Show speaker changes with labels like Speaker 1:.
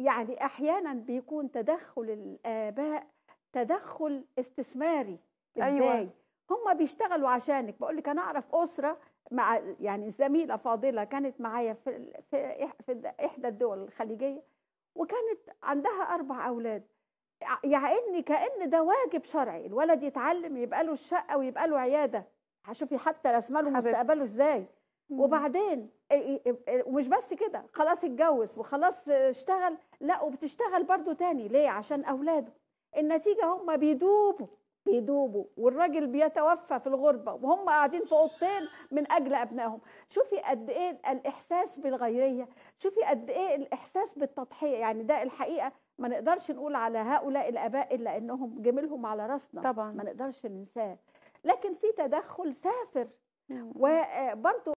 Speaker 1: يعني أحيانًا بيكون تدخُّل الآباء تدخُّل استثماري.
Speaker 2: أيوه.
Speaker 1: إزاي؟ هم بيشتغلوا عشانِك، باقول لِك أنا أعرف أسرة مع يعني زميلة فاضلة كانت معايا في إحدى الدول الخليجية، وكانت عندها 4 أولاد، يا عيني كأن ده واجب شرعي، الولد يتعلّم يبقى له الشقة ويبقى له عيادة، شوفي حتى راسمة له مستقبله
Speaker 2: حبيبتي.
Speaker 1: إزاي.
Speaker 2: إمم.
Speaker 1: وبعدين ومش بس كده، خلاص اتجوّز وخلاص اشتغل، لأ وبتشتغل برضه تاني ليه؟ عشان أولاده. النتيجة هم بيدوبوا، بيدوبوا والراجل بيتوفى في الغُربة وهم قاعدين في أوضتين من أجل أبنائهم. شوفي قد إيه الإحساس بالغيرية، شوفي قد إيه الإحساس بالتضحية، يعني ده الحقيقة ما نقدرش نقول على هؤلاء الآباء إلا إنهم جميلهم على راسنا،
Speaker 2: طبعًا.
Speaker 1: ما نقدرش ننساه، لكن في تدخُّل سافر.
Speaker 2: إمم. إمم.
Speaker 1: وبرضه